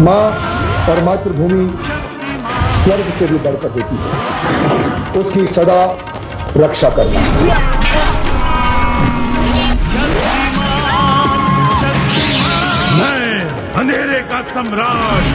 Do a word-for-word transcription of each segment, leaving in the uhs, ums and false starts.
माँ और मातृभूमि स्वर्ग से भी बढ़कर होती है, उसकी सदा रक्षा करना। मैं अंधेरे का सम्राट,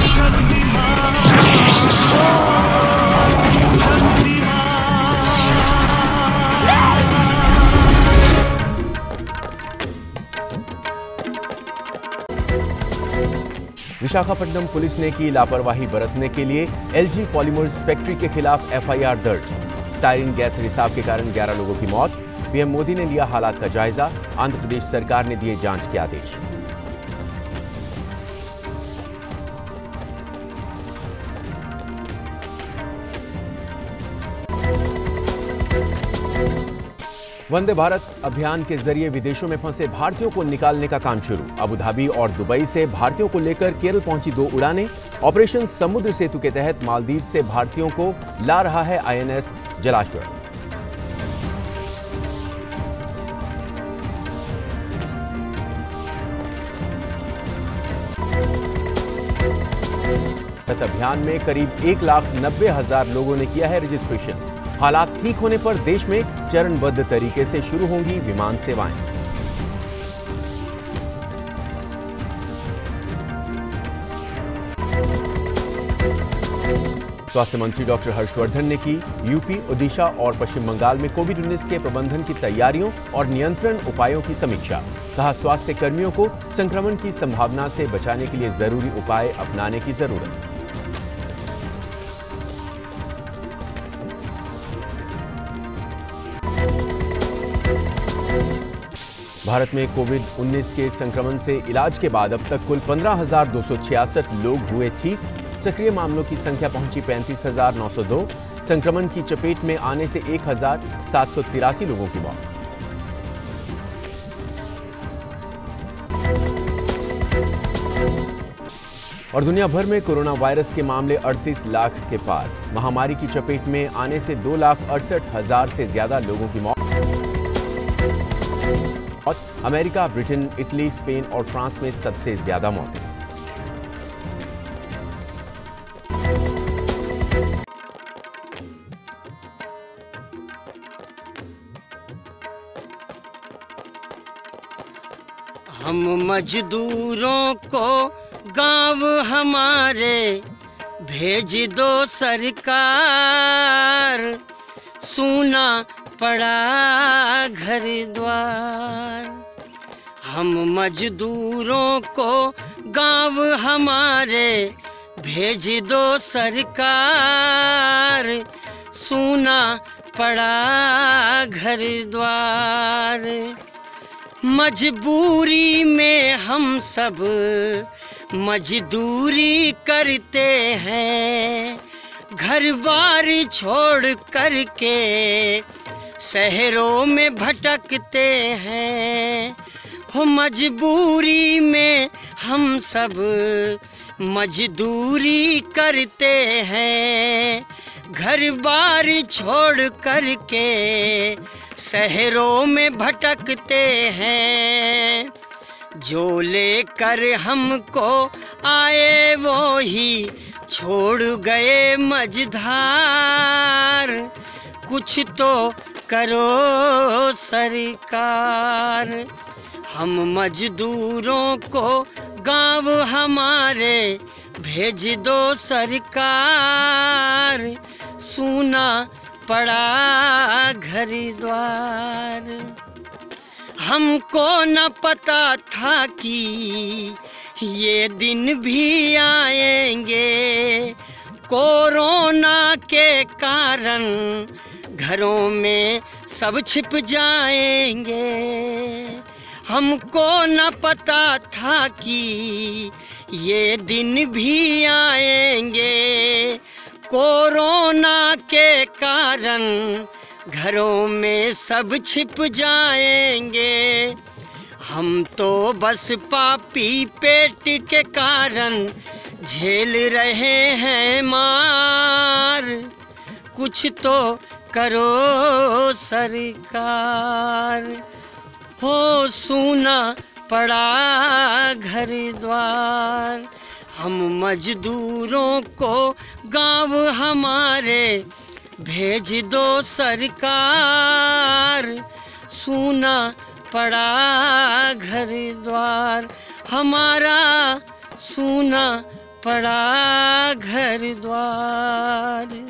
विशाखापट्टनम पुलिस ने की लापरवाही बरतने के लिए एलजी पॉलीमर्स फैक्ट्री के खिलाफ एफआईआर दर्ज। स्टायरीन गैस रिसाव के कारण ग्यारह लोगों की मौत। पीएम मोदी ने लिया हालात का जायजा। आंध्र प्रदेश सरकार ने दिए जांच के आदेश। वंदे भारत अभियान के जरिए विदेशों में फंसे भारतीयों को निकालने का काम शुरू। अबू धाबी और दुबई से भारतीयों को लेकर केरल पहुंची दो उड़ानें। ऑपरेशन समुद्र सेतु के तहत मालदीव से भारतीयों को ला रहा है आईएनएस जलाश्व। अभियान में करीब एक लाख नब्बे हजार लोगों ने किया है रजिस्ट्रेशन। हालात ठीक होने पर देश में चरणबद्ध तरीके से शुरू होंगी विमान सेवाएं। स्वास्थ्य मंत्री डॉक्टर हर्षवर्धन ने की यूपी, ओडिशा और पश्चिम बंगाल में कोविड उन्नीस के प्रबंधन की तैयारियों और नियंत्रण उपायों की समीक्षा। कहा, स्वास्थ्य कर्मियों को संक्रमण की संभावना से बचाने के लिए जरूरी उपाय अपनाने की जरूरत। भारत में कोविड उन्नीस के संक्रमण से इलाज के बाद अब तक कुल पंद्रह हजार दो सौ छियासठ लोग हुए ठीक। सक्रिय मामलों की संख्या पहुंची पैंतीस हजार नौ सौ दो। संक्रमण की चपेट में आने से एक हजार सात सौ तिरासी लोगों की मौत। और दुनिया भर में कोरोना वायरस के मामले अड़तीस लाख के पार। महामारी की चपेट में आने से दो लाख अड़सठ हजार से ज्यादा लोगों की मौत। अमेरिका, ब्रिटेन, इटली, स्पेन और फ्रांस में सबसे ज्यादा मौतें। हम मजदूरों को गांव हमारे भेज दो सरकार, सूना पड़ा घर द्वार। हम मजदूरों को गांव हमारे भेज दो सरकार, सूना पड़ा घर द्वार। मजबूरी में हम सब मजदूरी करते हैं, घर बार छोड़ करके शहरों में भटकते हैं। हो मजबूरी में हम सब मजदूरी करते हैं, घर बार छोड़ करके शहरों में भटकते हैं। जो लेकर हमको आए वो ही छोड़ गए मझधार, कुछ तो करो सरकार। हम मजदूरों को गांव हमारे भेज दो सरकार, सूना पड़ा घर द्वार। हमको न पता था कि ये दिन भी आएंगे, कोरोना के कारण घरों में सब छिप जाएंगे। हमको न पता था कि ये दिन भी आएंगे, कोरोना के कारण घरों में सब छिप जाएंगे। हम तो बस पापी पेट के कारण झेल रहे हैं मार, कुछ तो करो सरकार। हो सूना पड़ा घर द्वार, हम मजदूरों को गांव हमारे भेज दो सरकार, सूना पड़ा घर द्वार हमारा, सूना पड़ा घर द्वार।